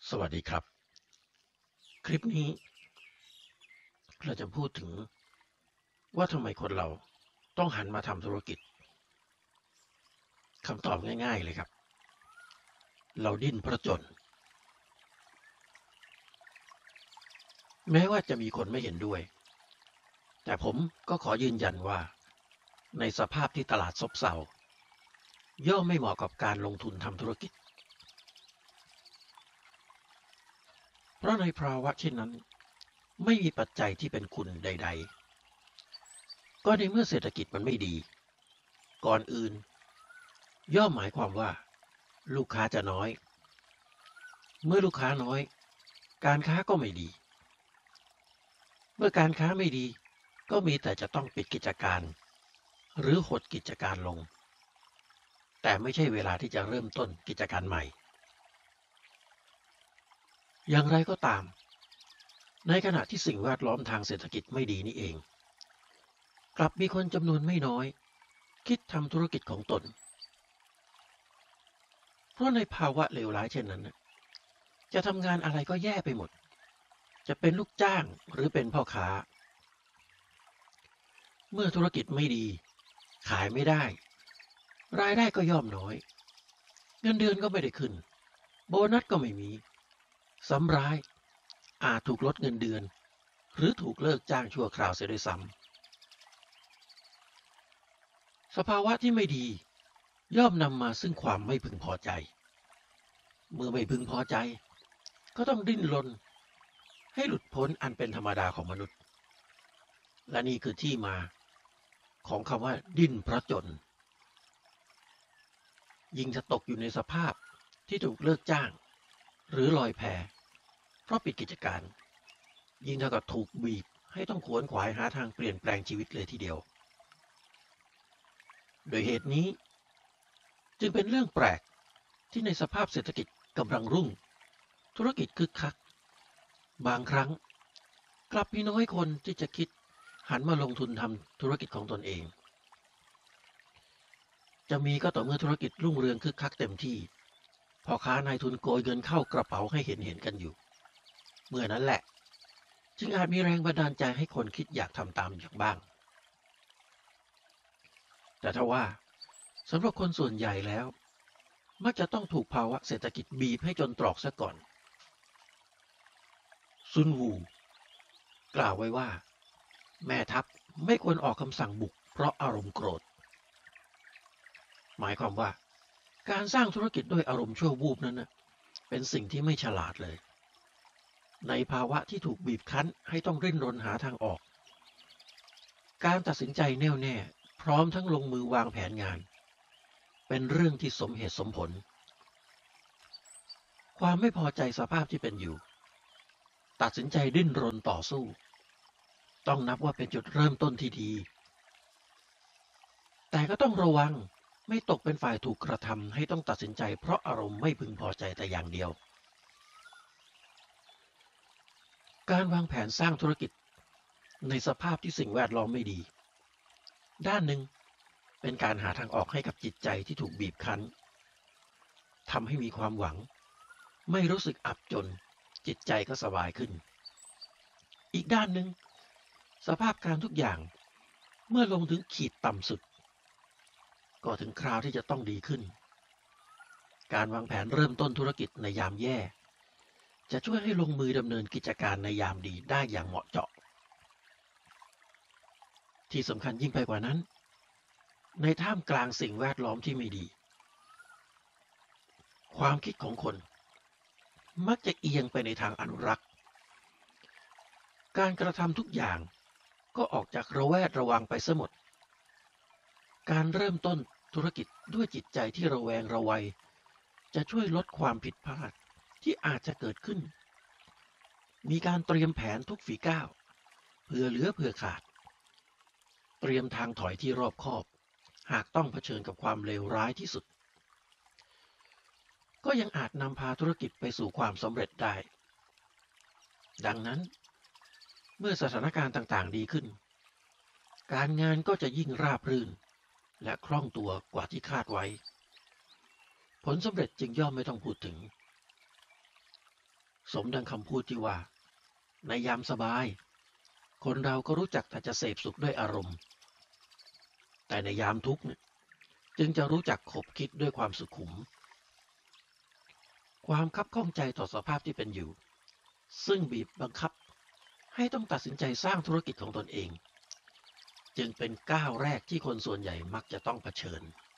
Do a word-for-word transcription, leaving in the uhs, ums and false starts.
สวัสดีครับคลิปนี้เราจะพูดถึงว่าทำไมคนเราต้องหันมาทำธุรกิจคำตอบง่ายๆเลยครับเราดิ้นเพราะจนแม้ว่าจะมีคนไม่เห็นด้วยแต่ผมก็ขอยืนยันว่าในสภาพที่ตลาดซบเซาย่อมไม่เหมาะกับการลงทุนทำธุรกิจเพราะในภาวะเช่นนั้นไม่มีปัจจัยที่เป็นคุณใดๆก็ในเมื่อเศรษฐกิจมันไม่ดีก่อนอื่นย่อมหมายความว่าลูกค้าจะน้อยเมื่อลูกค้าน้อยการค้าก็ไม่ดีเมื่อการค้าไม่ดีก็มีแต่จะต้องปิดกิจการหรือหดกิจการลงแต่ไม่ใช่เวลาที่จะเริ่มต้นกิจการใหม่อย่างไรก็ตามในขณะที่สิ่งแวดล้อมทางเศรษฐกิจไม่ดีนี่เองกลับมีคนจำนวนไม่น้อยคิดทำธุรกิจของตนเพราะในภาวะเลวร้ายเช่นนั้นจะทำงานอะไรก็แย่ไปหมดจะเป็นลูกจ้างหรือเป็นพ่อค้าเมื่อธุรกิจไม่ดีขายไม่ได้รายได้ก็ย่อมน้อยเงินเดือนก็ไม่ได้ขึ้นโบนัสก็ไม่มีซ้ำร้ายอาจถูกลดเงินเดือนหรือถูกเลิกจ้างชั่วคราวเสียด้วยซ้ำสภาวะที่ไม่ดีย่อมนำมาซึ่งความไม่พึงพอใจเมื่อไม่พึงพอใจก็ต้องดิ้นรนให้หลุดพ้นอันเป็นธรรมดาของมนุษย์และนี่คือที่มาของคำว่าดิ้นเพราะจนยิ่งจะตกอยู่ในสภาพที่ถูกเลิกจ้างหรือลอยแพเพราะปิดกิจการยิ่งเท่ากับถูกบีบให้ต้องขวนขวายหาทางเปลี่ยนแปลงชีวิตเลยทีเดียวโดยเหตุนี้จึงเป็นเรื่องแปลกที่ในสภาพเศรษฐกิจกำลังรุ่งธุรกิจคึกคักบางครั้งกลับมีน้อยคนที่จะคิดหันมาลงทุนทำธุรกิจของตนเองจะมีก็ต่อเมื่อธุรกิจรุ่งเรืองคึกคักเต็มที่พ่อค้านายทุนโกยเงินเข้ากระเป๋าให้เห็นเห็นกันอยู่เมื่อนั้นแหละจึงอาจมีแรงบันดาลใจให้คนคิดอยากทำตามอย่างบ้างแต่ถ้าว่าสำหรับคนส่วนใหญ่แล้วมักจะต้องถูกภาวะเศรษฐกิจบีบให้จนตรอกซะก่อนซุนวูกล่าวไว้ว่าแม่ทัพไม่ควรออกคำสั่งบุกเพราะอารมณ์โกรธหมายความว่าการสร้างธุรกิจด้วยอารมณ์ชั่ววูบนั้นนะเป็นสิ่งที่ไม่ฉลาดเลยในภาวะที่ถูกบีบคั้นให้ต้องเร่นรนหาทางออกการตัดสินใจแน่วแน่พร้อมทั้งลงมือวางแผนงานเป็นเรื่องที่สมเหตุสมผลความไม่พอใจสภาพที่เป็นอยู่ตัดสินใจดิ้นรนต่อสู้ต้องนับว่าเป็นจุดเริ่มต้นที่ดีแต่ก็ต้องระวังไม่ตกเป็นฝ่ายถูกกระทำให้ต้องตัดสินใจเพราะอารมณ์ไม่พึงพอใจแต่อย่างเดียวการวางแผนสร้างธุรกิจในสภาพที่สิ่งแวดล้อมไม่ดีด้านหนึ่งเป็นการหาทางออกให้กับจิตใจที่ถูกบีบคั้นทำให้มีความหวังไม่รู้สึกอับจนจิตใจก็สบายขึ้นอีกด้านหนึ่งสภาพการทุกอย่างเมื่อลงถึงขีดต่ำสุดก็ถึงคราวที่จะต้องดีขึ้นการวางแผนเริ่มต้นธุรกิจในยามแย่จะช่วยให้ลงมือดำเนินกิจการในยามดีได้อย่างเหมาะเจาะที่สำคัญยิ่งไปกว่านั้นในท่ามกลางสิ่งแวดล้อมที่ไม่ดีความคิดของคนมักจะเอียงไปในทางอนุรักษ์การกระทำทุกอย่างก็ออกจากระแวดระวังไปเสียหมดการเริ่มต้นธุรกิจด้วยจิตใจที่ระแวงระวัยจะช่วยลดความผิดพลาดที่อาจจะเกิดขึ้นมีการเตรียมแผนทุกฝีก้าวเผื่อเหลือเผื่อขาดเตรียมทางถอยที่รอบคอบหากต้องเผชิญกับความเลวร้ายที่สุดก็ยังอาจนำพาธุรกิจไปสู่ความสำเร็จได้ดังนั้นเมื่อสถานการณ์ต่างๆดีขึ้นการงานก็จะยิ่งราบรื่นและคล่องตัวกว่าที่คาดไว้ผลสำเร็จจึงย่อมไม่ต้องพูดถึงสมดังคำพูดที่ว่าในยามสบายคนเราก็รู้จักแต่จะเสพสุขด้วยอารมณ์แต่ในยามทุกข์เนี่ยจึงจะรู้จักขบคิดด้วยความสุขุมความคับข้องใจต่อสภาพที่เป็นอยู่ซึ่งบีบบังคับให้ต้องตัดสินใจสร้างธุรกิจของตนเองจึงเป็นก้าวแรกที่คนส่วนใหญ่มักจะต้องเผชิญ